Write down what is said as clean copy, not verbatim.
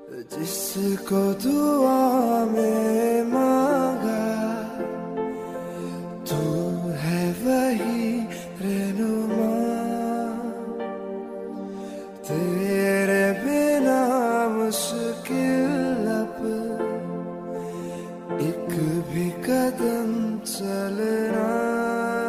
जिसको दुआ में मांगा तू है वही रहनुमा। तेरे बिना मुश्किल अब एक भी कदम चलना।